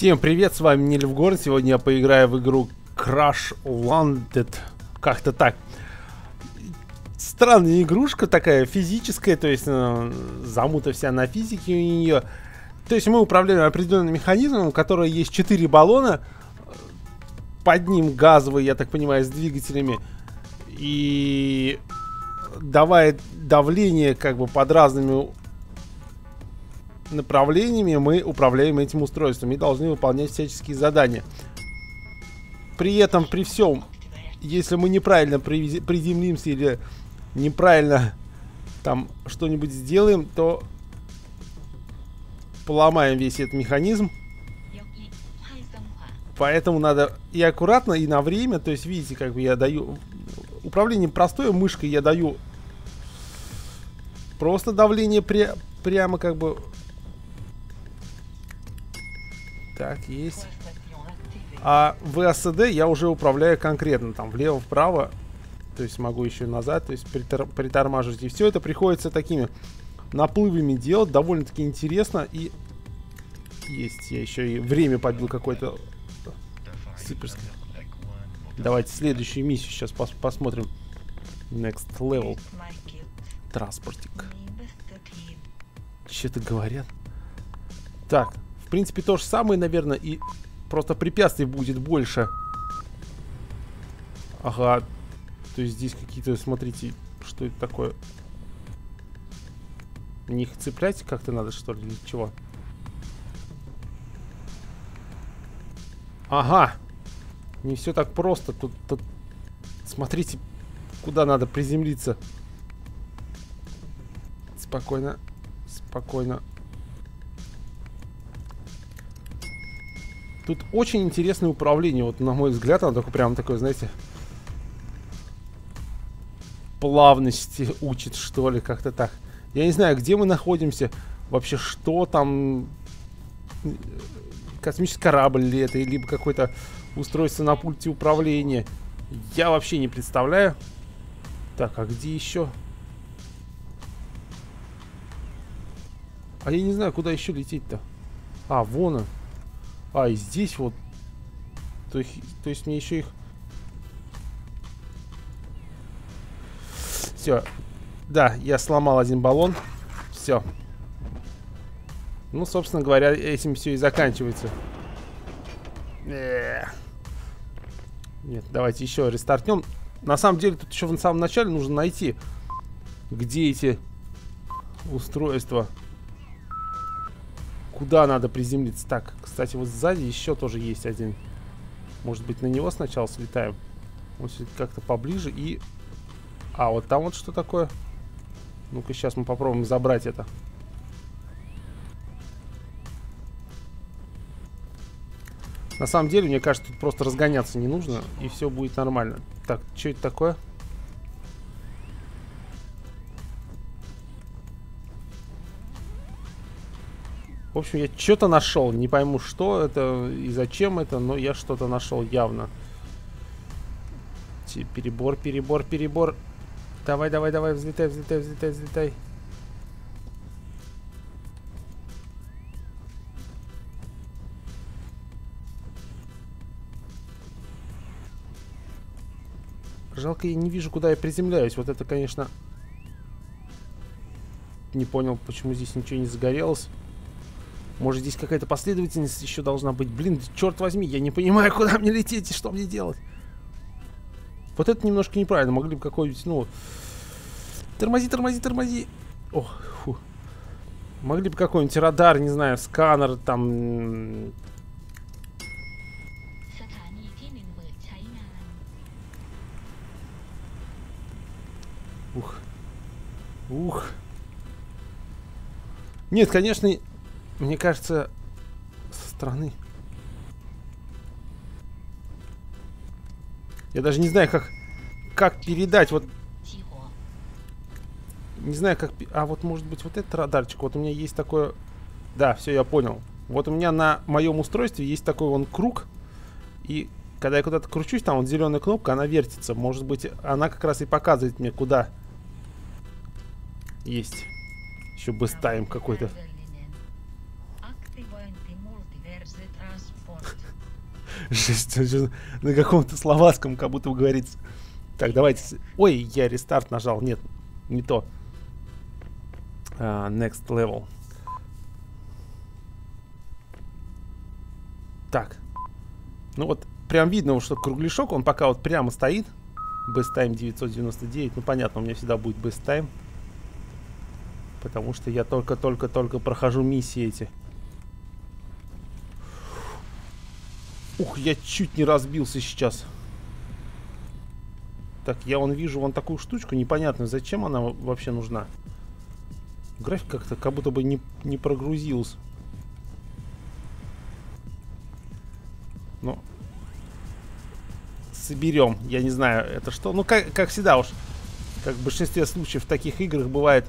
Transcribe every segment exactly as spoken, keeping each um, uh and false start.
Всем привет, с вами Нильфгорн. Сегодня я поиграю в игру Crash Landed. Как-то так. Странная игрушка такая, физическая, то есть э, замута вся на физике у нее. То есть мы управляем определенным механизмом, у которого есть четыре баллона. Под ним газовый, я так понимаю, с двигателями. И давая давление как бы под разными направлениями, мы управляем этим устройством и должны выполнять всяческие задания. При этом, при всем, если мы неправильно приземлимся или неправильно там что-нибудь сделаем, то поломаем весь этот механизм. Поэтому надо и аккуратно, и на время. То есть, видите, как бы я даю... Управление простое, мышкой я даю просто давление пря... прямо как бы... Так, есть. А в ВСД я уже управляю конкретно, там, влево-вправо. То есть могу еще и назад, то есть притор притормаживать. И все это приходится такими наплывами делать. Довольно-таки интересно. И есть, я еще и время побил какое-то суперское. Давайте следующую миссию сейчас пос посмотрим. Next level. Транспортик. Что-то говорят. Так, в принципе то же самое, наверное, и просто препятствий будет больше. Ага. То есть здесь какие-то, смотрите, что это такое? Них цеплять как-то надо, что ли, или чего? Ага. Не все так просто. Тут, тут, смотрите, куда надо приземлиться. Спокойно. Спокойно. Тут очень интересное управление. Вот, на мой взгляд, оно такое, прям такое, знаете, плавности учит, что ли, как-то так. Я не знаю, где мы находимся. Вообще, что там... Космический корабль ли это, либо какое-то устройство на пульте управления. Я вообще не представляю. Так, а где еще? А я не знаю, куда еще лететь-то. А, вон он. А, и здесь вот. То есть, то есть мне еще их... Все. Да, я сломал один баллон. Все. Ну, собственно говоря, этим все и заканчивается. Эх. Нет, давайте еще рестартнем. На самом деле, тут еще в самом начале нужно найти, где эти устройства. Куда надо приземлиться. Так, кстати, вот сзади еще тоже есть один. Может быть, на него сначала слетаем. Вот как-то поближе и... А, вот там вот что такое? Ну-ка, сейчас мы попробуем забрать это. На самом деле, мне кажется, тут просто разгоняться не нужно, и все будет нормально. Так, что это такое? В общем, я что-то нашел. Не пойму, что это и зачем это, но я что-то нашел явно. Перебор, перебор, перебор. Давай, давай, давай, взлетай, взлетай, взлетай, взлетай. Жалко, я не вижу, куда я приземляюсь. Вот это, конечно... Не понял, почему здесь ничего не загорелось. Может, здесь какая-то последовательность еще должна быть. Блин, черт возьми, я не понимаю, куда мне лететь и что мне делать. Вот это немножко неправильно. Могли бы какой-нибудь, ну... Тормози, тормози, тормози. Ох, фу. Могли бы какой-нибудь радар, не знаю, сканер, там... Ух. Ух. Нет, конечно, мне кажется, со стороны. Я даже не знаю, как, как передать. Вот. Не знаю, как... А вот, может быть, вот этот радарчик. Вот у меня есть такое... Да, все, я понял. Вот у меня на моем устройстве есть такой вон круг. И когда я куда-то кручусь, там вот зеленая кнопка, она вертится. Может быть, она как раз и показывает мне, куда... Есть. Еще бэстайм какой-то. Жесть, на каком-то словацком как будто говорится. Так, давайте. Ой, я рестарт нажал. Нет, не то. Uh, next level. Так. Ну вот, прям видно, что кругляшок, он пока вот прямо стоит. Best time девятьсот девяносто девять. Ну, понятно, у меня всегда будет best time. Потому что я только-только-только прохожу миссии эти. Ух, я чуть не разбился сейчас. Так, я вон вижу вон такую штучку. Непонятно, зачем она вообще нужна. График как-то как будто бы не, не прогрузился. Ну, соберем. Я не знаю, это что. Ну, как, как всегда уж. Как в большинстве случаев в таких играх бывает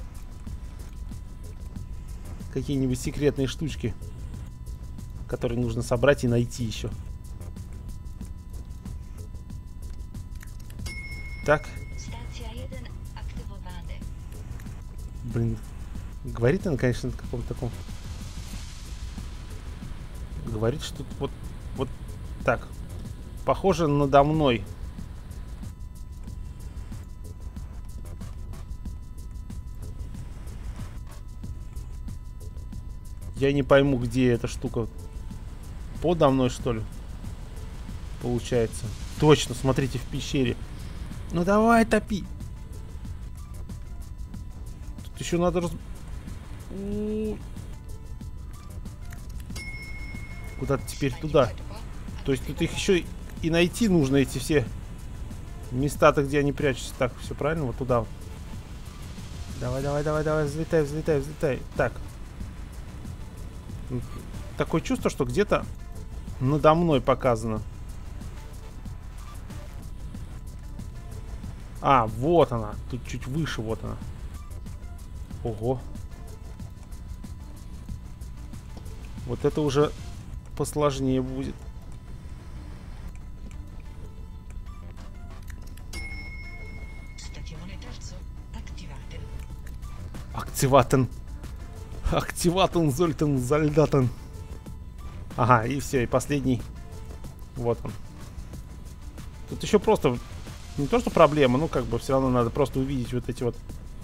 какие-нибудь секретные штучки, которые нужно собрать и найти еще. Так. Блин. Говорит она, конечно, на каком-то таком. Говорит, что вот, вот так. Похоже надо мной. Я не пойму, где эта штука. Подо мной, что ли? Получается. Точно, смотрите, в пещере. Ну давай, топи. Тут еще надо раз... Куда-то теперь туда. То есть тут их еще и найти нужно, эти все места-то, где они прячутся. Так, все правильно? Вот туда. Давай, давай, давай, давай, взлетай, взлетай, взлетай. Так. Такое чувство, что где-то надо мной показано. А, вот она. Тут чуть выше, вот она. Ого. Вот это уже посложнее будет. Активатен. Активатен, зольтен, зальдатен. Ага, и все, и последний. Вот он. Тут еще просто... Не то, что проблема, ну как бы все равно надо просто увидеть вот эти вот...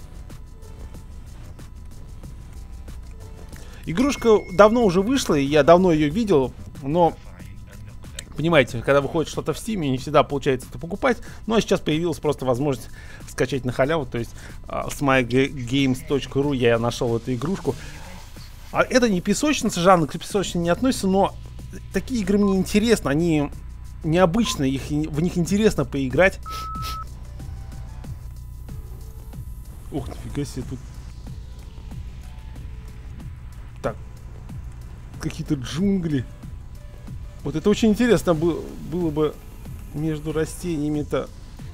Игрушка давно уже вышла, и я давно ее видел, но... Понимаете, когда выходит что-то в Steam, не всегда получается это покупать. Ну а сейчас появилась просто возможность скачать на халяву. То есть uh, с май геймс точка ру я нашел эту игрушку. А это не песочница, жанр к песочнице не относится, но такие игры мне интересны. Они необычные, их, в них интересно поиграть. Ух, нифига себе тут. Так. Какие-то джунгли. Вот это очень интересно было, было бы между растениями-то.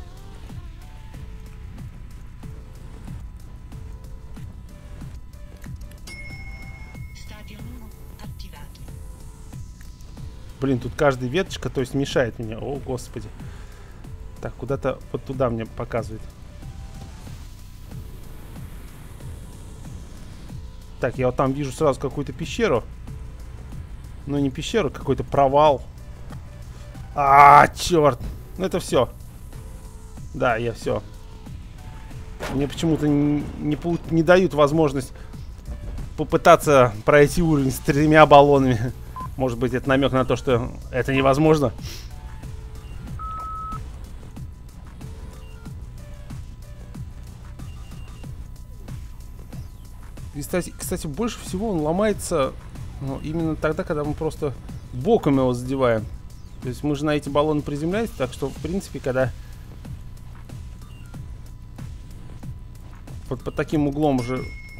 Блин, тут каждая веточка, то есть мешает мне. О, господи. Так, куда-то вот туда мне показывает. Так, я вот там вижу сразу какую-то пещеру. Ну, не пещеру, какой-то провал. А, черт. Ну, это все. Да, я все. Мне почему-то не, не, не дают возможность попытаться пройти уровень с тремя баллонами. Может быть, это намек на то, что это невозможно. И, кстати, кстати, больше всего он ломается... Ну, именно тогда, когда мы просто боком его задеваем. То есть мы же на эти баллоны приземляемся, так что, в принципе, когда вот под таким углом уже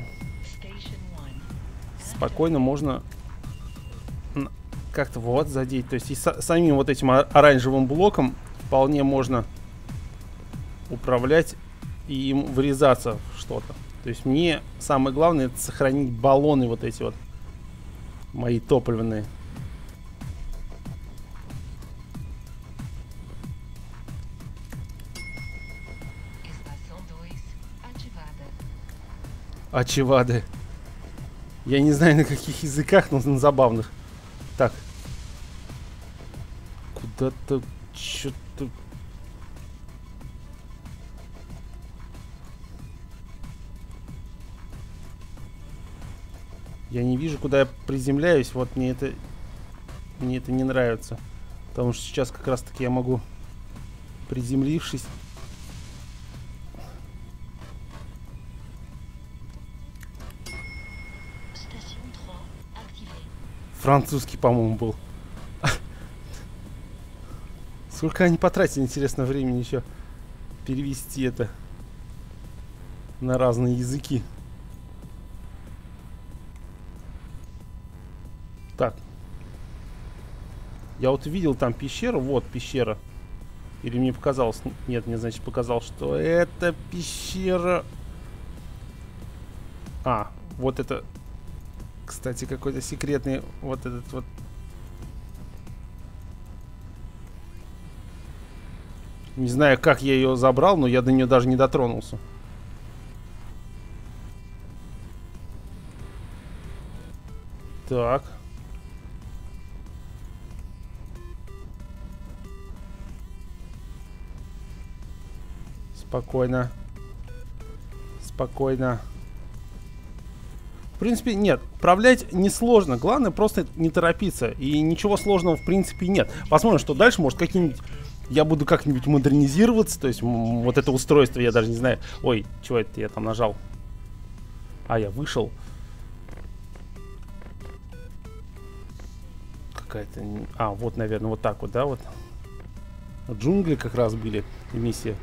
спокойно можно как-то вот задеть. То есть и с самим вот этим оранжевым блоком вполне можно управлять и им врезаться в что-то. То есть мне самое главное — это сохранить баллоны вот эти вот. Мои топливные. Ачивады. Я не знаю на каких языках, но на забавных. Так, Куда-то что-то... Я не вижу, куда я приземляюсь. Вот мне это... Мне это не нравится. Потому что сейчас как раз-таки я могу, приземлившись... Французский, по-моему, был. Сколько они потратили, интересно, времени еще перевести это на разные языки. Так. Я вот видел там пещеру. Вот пещера. Или мне показалось... Нет, мне, значит, показалось, что это пещера... А, вот это... Кстати, какой-то секретный вот этот вот... Не знаю, как я ее забрал, но я до нее даже не дотронулся. Так. Спокойно. Спокойно. В принципе, нет. Управлять несложно. Главное просто не торопиться. И ничего сложного в принципе нет. Посмотрим, что дальше. Может, какие-нибудь... Я буду как-нибудь модернизироваться. То есть, вот это устройство, я даже не знаю. Ой, чего это я там нажал? А, я вышел. Какая-то... А, вот, наверное, вот так вот, да, вот. Джунгли как раз были. Миссия.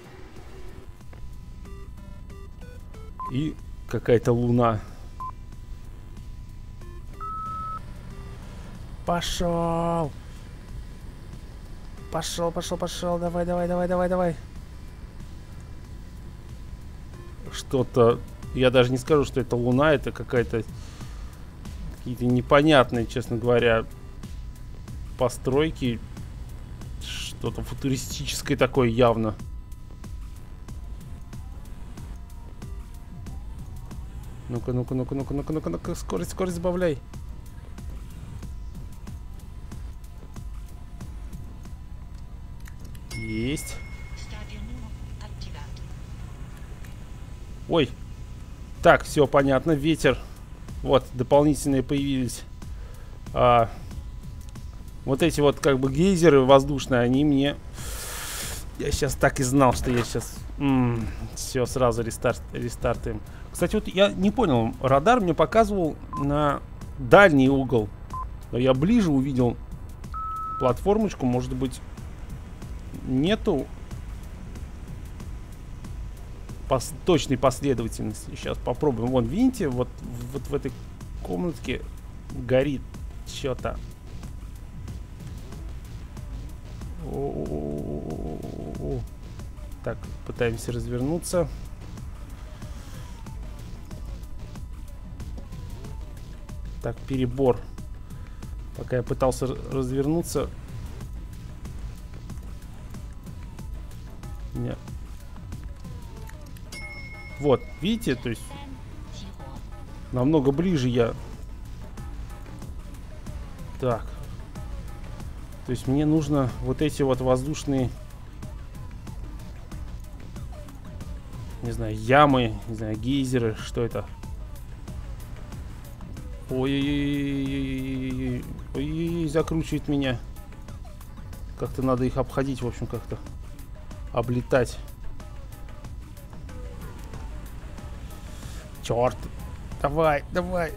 И какая-то луна. Пошел. Пошел, пошел, пошел. Давай, давай, давай, давай, давай. Что-то... Я даже не скажу, что это луна. Это какая-то... Какие-то непонятные, честно говоря, постройки. Что-то футуристическое такое явно. Ну-ка, ну-ка, ну-ка, ну-ка, ну-ка, ну-ка, ну-ка, скорость, скорость сбавляй. Есть. Ой. Так, все понятно. Ветер. Вот, дополнительные появились. А, вот эти вот как бы гейзеры воздушные, они мне... Я сейчас так и знал, что я сейчас... М-м, все, сразу рестарт, рестартуем. Кстати, вот я не понял. Радар мне показывал на дальний угол. Но я ближе увидел платформочку. Может быть, нету пос точной последовательности. Сейчас попробуем. Вон, видите, вот, вот в этой комнатке горит что-то. Так, пытаемся развернуться. Так, перебор. Пока я пытался развернуться. Нет. Вот, видите, то есть намного ближе я. Так. То есть мне нужно вот эти вот воздушные, не знаю, ямы, не знаю, гейзеры, что это? Ой-ой-ой, ой-ой-ой, закручивает меня. Как-то надо их обходить, в общем, как-то облетать. Черт. Давай, давай.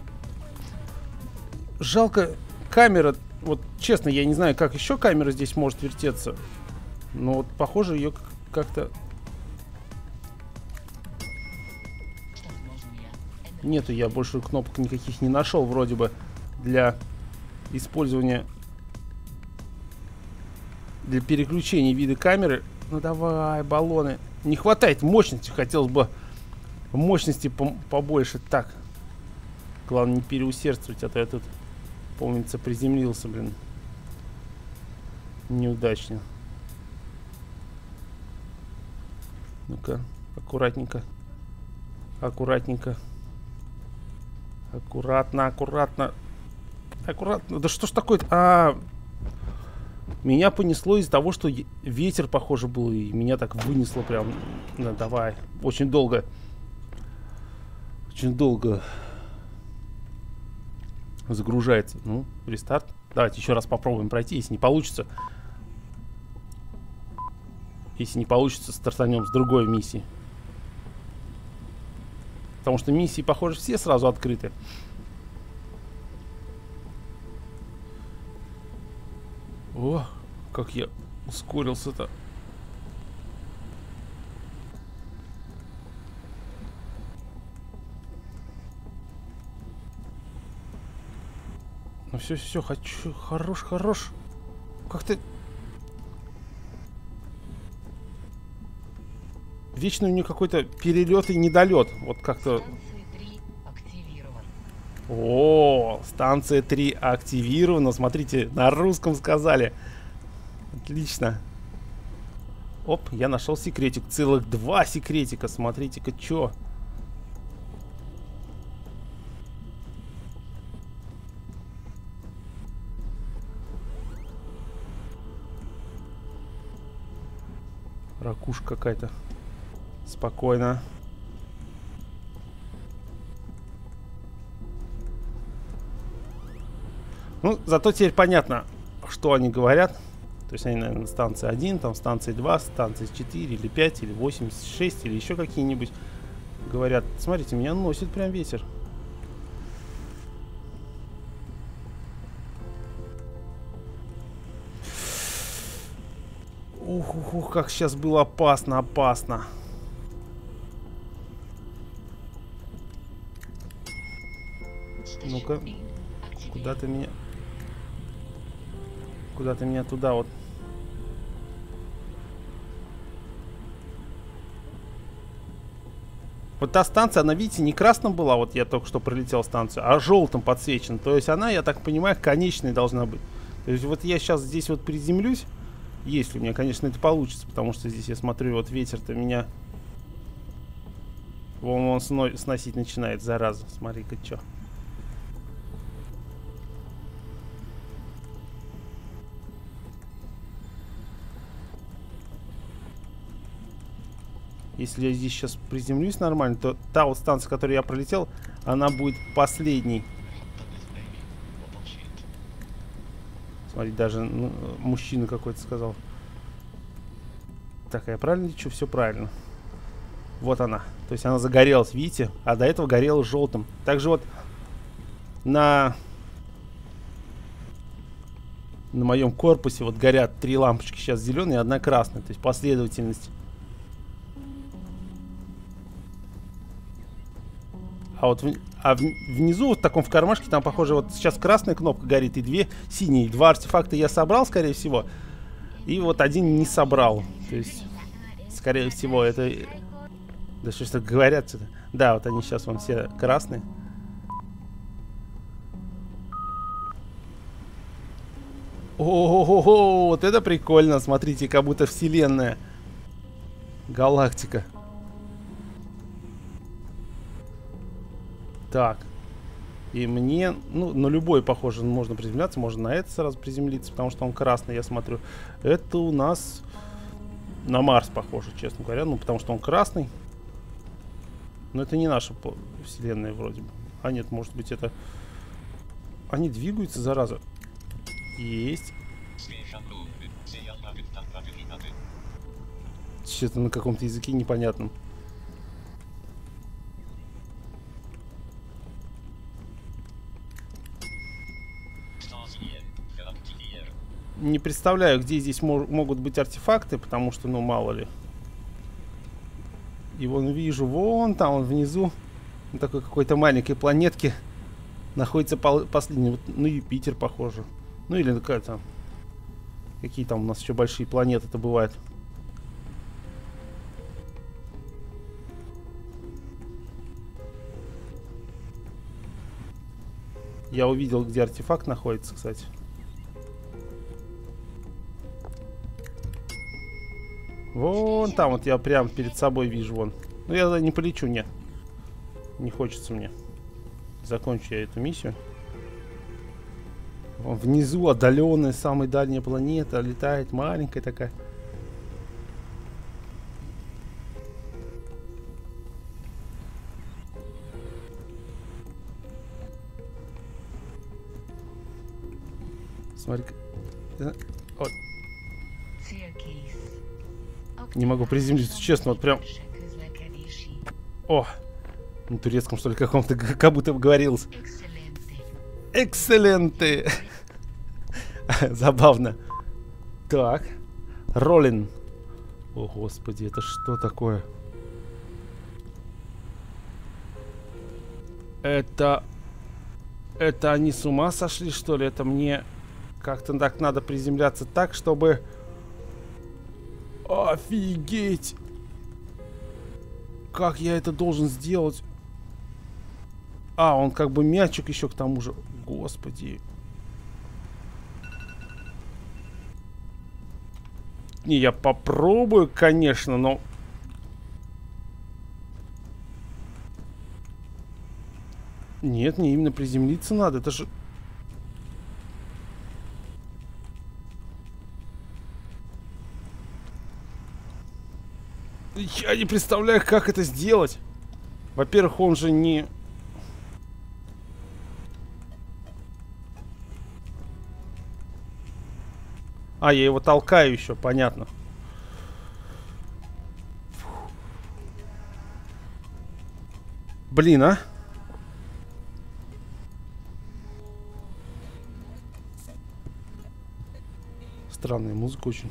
Жалко, камера, вот честно, я не знаю, как еще камера здесь может вертеться. Но вот, похоже, ее как-то... Нету, я больше кнопок никаких не нашел, вроде бы, для использования, для переключения вида камеры. Ну давай, баллоны. Не хватает мощности, хотелось бы мощности побольше. Так, главное не переусердствовать, а то я тут, помнится, приземлился, блин. Неудачно. Ну-ка, аккуратненько. Аккуратненько. Аккуратно, аккуратно. Аккуратно. Да что ж такое-то? А, Меня понесло из-за того, что ветер, похоже, был, и меня так вынесло прям. Ну, давай. Очень долго. Очень долго загружается. Ну, рестарт. Давайте еще раз попробуем пройти, если не получится. Если не получится, стартанем с другой миссии. Потому что миссии, похоже, все сразу открыты. О, как я ускорился-то. Ну все, все, хочу. Хорош, хорош. Как ты... Вечно у нее какой-то перелет и недолет. Вот как-то... О, станция три активирована. Смотрите, на русском сказали. Отлично. Оп, я нашел секретик. Целых два секретика. Смотрите-ка, чё. Ракушка какая-то. Спокойно. Ну, зато теперь понятно, что они говорят. То есть они, наверное, станция один, там станция два, станция четыре или пять, или восемьдесят шесть, или еще какие-нибудь говорят. Смотрите, меня носит прям ветер. Ух, ух, ух, как сейчас было опасно, опасно. Ну-ка, куда ты меня... Куда ты меня туда вот... Вот та станция, она, видите, не красным была, вот я только что пролетел станцию, а желтым подсвечен. То есть она, я так понимаю, конечной должна быть. То есть вот я сейчас здесь вот приземлюсь, если у меня, конечно, это получится, потому что здесь я смотрю, вот ветер-то меня... Вон он сносить начинает, зараза. Смотри-ка, что. Если я здесь сейчас приземлюсь нормально, то та вот станция, которую я пролетел, она будет последней. Смотри, даже ну, мужчина какой-то сказал. Так, я правильно лечу? Все правильно. Вот она. То есть она загорелась, видите? А до этого горела желтым. Также вот на... На моем корпусе вот горят три лампочки сейчас зеленые и одна красная. То есть последовательность. А вот в, а в, внизу, вот в таком в кармашке, там, похоже, вот сейчас красная кнопка горит и две синие. Два артефакта я собрал, скорее всего. И вот один не собрал. То есть, скорее всего, это... Да что ж так говорят-то? Да, вот они сейчас вон все красные. О-о-о-о, вот это прикольно. Смотрите, как будто вселенная. Галактика. Так. И мне, ну, на любой, похоже, можно приземляться. Можно на это сразу приземлиться, потому что он красный, я смотрю. Это у нас на Марс похоже, честно говоря. Ну, потому что он красный. Но это не наша вселенная вроде бы. А нет, может быть это... Они двигаются, зараза. Есть. Что-то на каком-то языке непонятном. Не представляю, где здесь мо могут быть артефакты, потому что, ну, мало ли. И вон вижу, вон там, вон внизу, на такой какой-то маленькой планетке находится последний, вот, ну, Юпитер, похоже. Ну, или какая-то... Какие там у нас еще большие планеты-то бывают. Я увидел, где артефакт находится, кстати. Вон там вот я прям перед собой вижу, вон. Ну я не полечу, нет. Не хочется мне. Закончу я эту миссию. Внизу отдаленная, самая дальняя планета, летает маленькая такая. Смотри-ка. Вот. Не могу приземлиться, честно, вот прям. О! На турецком, что ли, каком-то, как будто бы говорилось. Экселенты! Забавно. Так. Роллин. О, господи, это что такое? Это... Это они с ума сошли, что ли? Это мне как-то так надо приземляться так, чтобы... Офигеть! Как я это должен сделать? А, он как бы мячик еще к тому же. Господи. Не, я попробую, конечно, но... Нет, мне именно приземлиться надо. Это же... Я не представляю, как это сделать. Во-первых, он же не... А, я его толкаю еще, понятно. Блин, а? Странная музыка очень.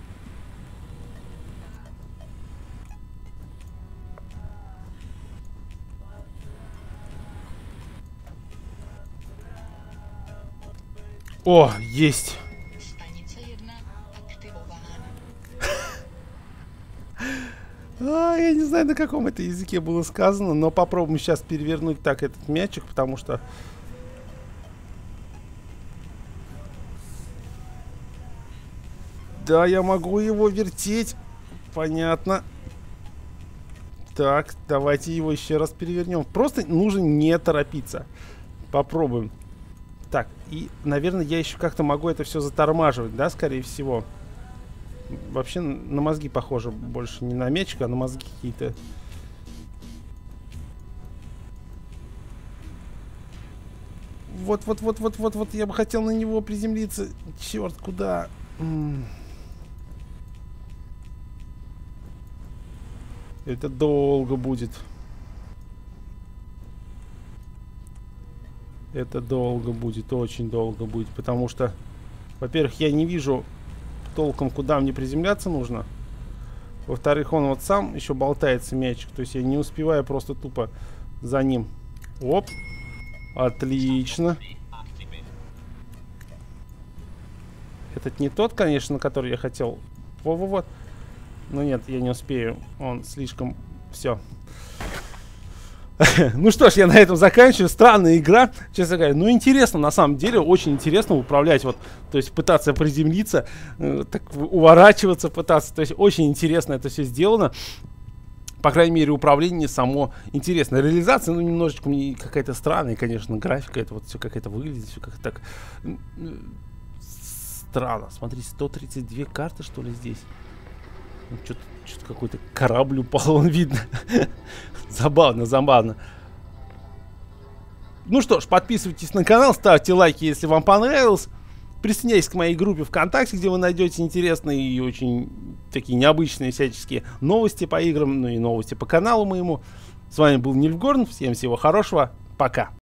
О, есть. А, я не знаю, на каком это языке было сказано, но попробуем сейчас перевернуть так этот мячик, потому что... Да, я могу его вертеть. Понятно. Так, давайте его еще раз перевернем. Просто нужно не торопиться. Попробуем. Так, и, наверное, я еще как-то могу это все затормаживать, да, скорее всего. Вообще на мозги похоже больше не на мячик, а на мозги какие-то. Вот, вот, вот, вот, вот, вот, я бы хотел на него приземлиться. Черт, куда? М-м. Это долго будет. Это долго будет, очень долго будет, потому что, во-первых, я не вижу толком, куда мне приземляться нужно. Во-вторых, он вот сам еще болтается, мячик, то есть я не успеваю просто тупо за ним. Оп, отлично. Этот не тот, конечно, на который я хотел. Во-во-вот. Но нет, я не успею, он слишком... Все. Ну что ж, я на этом заканчиваю. Странная игра, честно говоря. Ну, интересно, на самом деле, очень интересно управлять, вот, то есть пытаться приземлиться, э, так, уворачиваться пытаться. То есть очень интересно это все сделано. По крайней мере, управление само интересно. Реализация, ну, немножечко какая-то странная, конечно, графика. Это вот все как это выглядит, все как так... Странно. Смотри, сто тридцать две карты, что ли, здесь. Ну, что-то что-то какой-то корабль упал, он видно. Забавно, забавно. Ну что ж, подписывайтесь на канал, ставьте лайки, если вам понравилось. Присоединяйтесь к моей группе ВКонтакте, где вы найдете интересные и очень такие необычные всяческие новости по играм, ну и новости по каналу моему. С вами был Нильфгорн, всем всего хорошего, пока.